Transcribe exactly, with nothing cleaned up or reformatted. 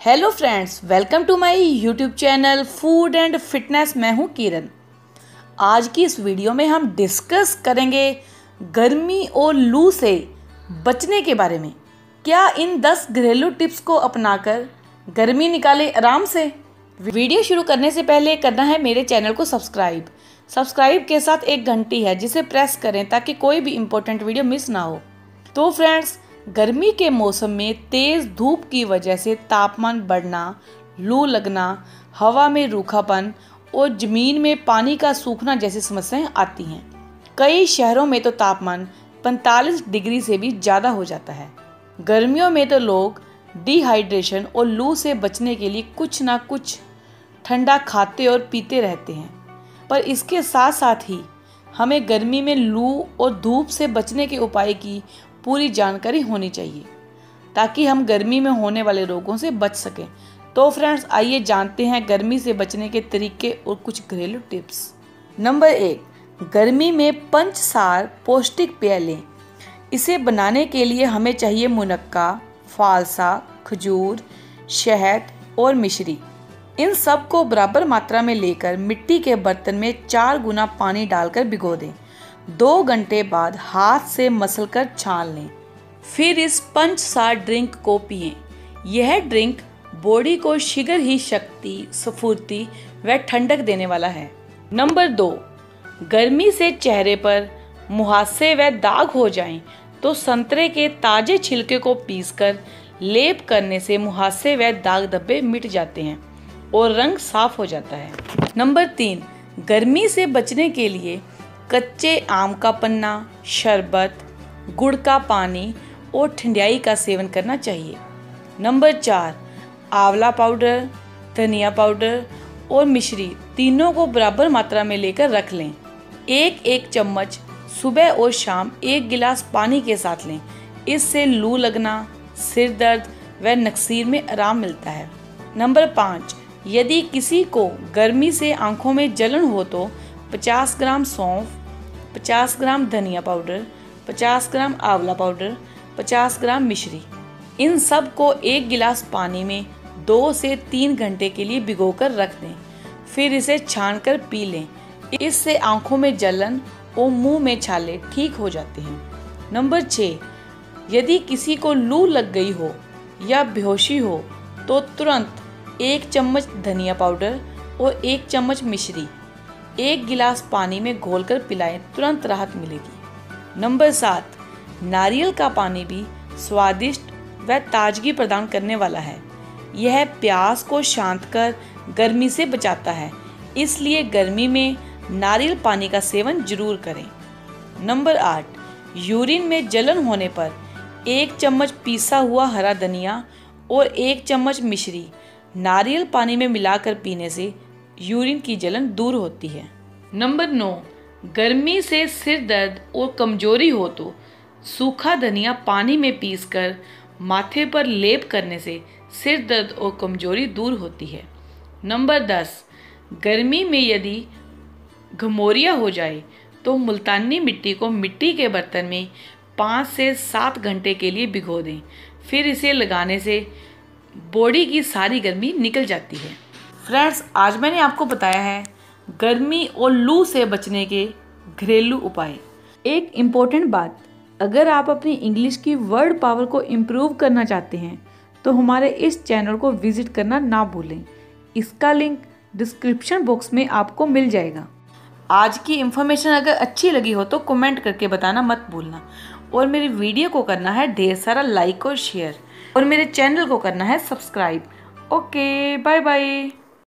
Hello friends, welcome to my YouTube channel food and fitness. मैं हूं किरण। आज की इस वीडियो में हम डिस्कस करेंगे गर्मी और लू से बचने के बारे में। क्या इन दस घरेलू टिप्स को अपनाकर गर्मी निकाले आराम से। वीडियो शुरू करने से पहले करना है मेरे चैनल को सब्सक्राइब। सब्सक्राइब के साथ एक घंटी है जिसे प्रेस करें ताकि कोई भी इम्पोर्टेंट वीडियो मिस ना हो। तो फ्रेंड्स, गर्मी के मौसम में तेज़ धूप की वजह से तापमान बढ़ना, लू लगना, हवा में रूखापन और ज़मीन में पानी का सूखना जैसी समस्याएं आती हैं। कई शहरों में तो तापमान पैंतालीस डिग्री से भी ज़्यादा हो जाता है। गर्मियों में तो लोग डिहाइड्रेशन और लू से बचने के लिए कुछ ना कुछ ठंडा खाते और पीते रहते हैं, पर इसके साथ साथ ही हमें गर्मी में लू और धूप से बचने के उपाय की पूरी जानकारी होनी चाहिए ताकि हम गर्मी में होने वाले रोगों से बच सकें। तो फ्रेंड्स, आइए जानते हैं गर्मी से बचने के तरीके और कुछ घरेलू टिप्स। नंबर एक, गर्मी में पंचसार पौष्टिक पेय लें। इसे बनाने के लिए हमें चाहिए मुनक्का, फालसा, खजूर, शहद और मिश्री। इन सब को बराबर मात्रा में लेकर मिट्टी के बर्तन में चार गुना पानी डालकर भिगो दें। दो घंटे बाद हाथ से मसलकर छान लें। फिर इस पंचसार ड्रिंक को पिएं। यह ड्रिंक बॉडी को शीघ्र ही शक्ति, स्फूर्ति व ठंडक देने वाला है। नंबर दो, गर्मी से चेहरे पर मुहासे व दाग हो जाएं तो संतरे के ताजे छिलके को पीसकर लेप करने से मुहासे व दाग धब्बे मिट जाते हैं और रंग साफ हो जाता है। नंबर तीन, गर्मी से बचने के लिए कच्चे आम का पन्ना, शरबत, गुड़ का पानी और ठंडाई का सेवन करना चाहिए। नंबर चार, आंवला पाउडर, धनिया पाउडर और मिश्री तीनों को बराबर मात्रा में लेकर रख लें। एक एक चम्मच सुबह और शाम एक गिलास पानी के साथ लें। इससे लू लगना, सिर दर्द व नक्सीर में आराम मिलता है। नंबर पाँच, यदि किसी को गर्मी से आंखों में जलन हो तो पचास ग्राम सौंफ, पचास ग्राम धनिया पाउडर, पचास ग्राम आंवला पाउडर, पचास ग्राम मिश्री, इन सब को एक गिलास पानी में दो से तीन घंटे के लिए भिगोकर रख दें। फिर इसे छानकर पी लें। इससे आंखों में जलन और मुंह में छाले ठीक हो जाते हैं। नंबर छः, यदि किसी को लू लग गई हो या बेहोशी हो तो तुरंत एक चम्मच धनिया पाउडर और एक चम्मच मिश्री एक गिलास पानी में घोलकर पिलाएं, तुरंत राहत मिलेगी। नंबर सात, नारियल का पानी भी स्वादिष्ट व ताजगी प्रदान करने वाला है। यह प्यास को शांत कर गर्मी से बचाता है, इसलिए गर्मी में नारियल पानी का सेवन जरूर करें। नंबर आठ, यूरिन में जलन होने पर एक चम्मच पीसा हुआ हरा धनिया और एक चम्मच मिश्री नारियल पानी में मिलाकर पीने से यूरिन की जलन दूर होती है। नंबर नौ, गर्मी से सिर दर्द और कमजोरी हो तो सूखा धनिया पानी में पीसकर माथे पर लेप करने से सिर दर्द और कमजोरी दूर होती है। नंबर दस, गर्मी में यदि घमौरिया हो जाए तो मुल्तानी मिट्टी को मिट्टी के बर्तन में पाँच से सात घंटे के लिए भिगो दें। फिर इसे लगाने से बॉडी की सारी गर्मी निकल जाती है। फ्रेंड्स, आज मैंने आपको बताया है गर्मी और लू से बचने के घरेलू उपाय। एक इम्पोर्टेंट बात, अगर आप अपनी इंग्लिश की वर्ड पावर को इम्प्रूव करना चाहते हैं तो हमारे इस चैनल को विजिट करना ना भूलें। इसका लिंक डिस्क्रिप्शन बॉक्स में आपको मिल जाएगा। आज की इन्फॉर्मेशन अगर अच्छी लगी हो तो कमेंट करके बताना मत भूलना, और मेरी वीडियो को करना है ढेर सारा लाइक और शेयर, और मेरे चैनल को करना है सब्सक्राइब। Okay, bye bye.